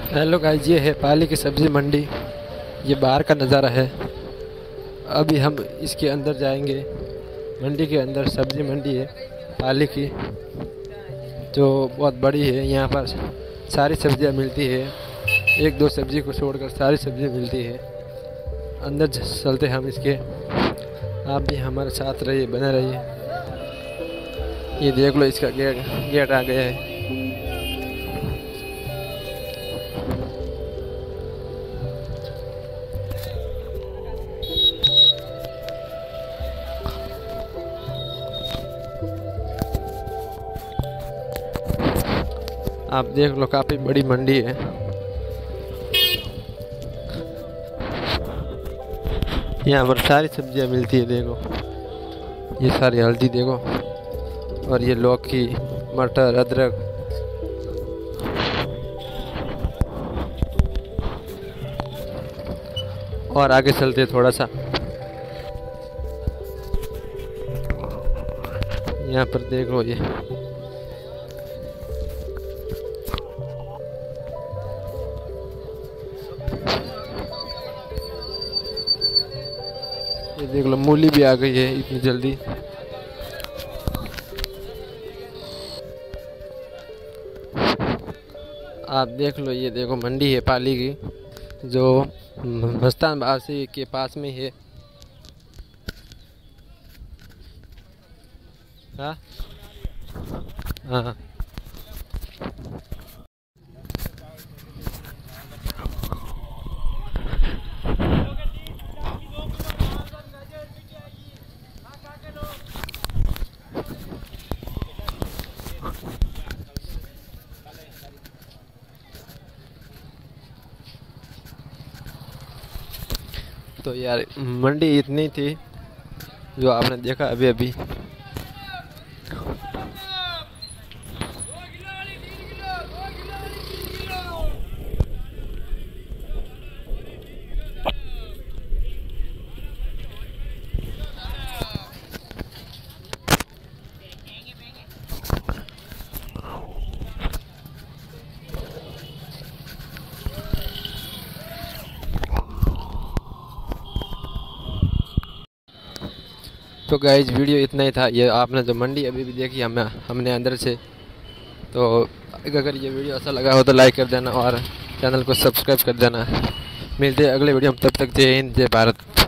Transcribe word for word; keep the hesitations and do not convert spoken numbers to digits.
Hello guys, ये है पाली की सब्ज़ी मंडी। ये बाहर का नज़ारा है। अभी हम इसके अंदर जाएंगे। मंडी के अंदर सब्ज़ी मंडी है पाली की, जो बहुत बड़ी है। यहाँ पर सारी सब्जियाँ मिलती है, एक दो सब्ज़ी को छोड़कर सारी सब्ज़ी मिलती है। अंदर चलते हम इसके। आप भी हमारे साथ रहिए, बने रहिए। ये देख लो, इसका गेट गेट आ गया है। आप देख लो, काफ़ी बड़ी मंडी है। यहाँ पर सारी सब्जियाँ मिलती है। देखो, ये सारी हल्दी देखो, और ये लौकी, मटर, अदरक। और आगे चलते थोड़ा सा। यहाँ पर देखो, ये ये देख लो, मूली भी आ गई है इतनी जल्दी। आप देख लो, ये देखो मंडी है पाली की, जो मस्तान बासी के पास में है। हाँ हाँ। तो यार, मंडी इतनी थी जो आपने देखा अभी अभी। तो गाइज, वीडियो इतना ही था। ये आपने जो मंडी अभी भी देखी हमें हमने अंदर से। तो अगर ये वीडियो अच्छा लगा हो तो लाइक कर देना और चैनल को सब्सक्राइब कर देना। मिलते हैं अगले वीडियो में, तब तक जय हिंद, जय भारत।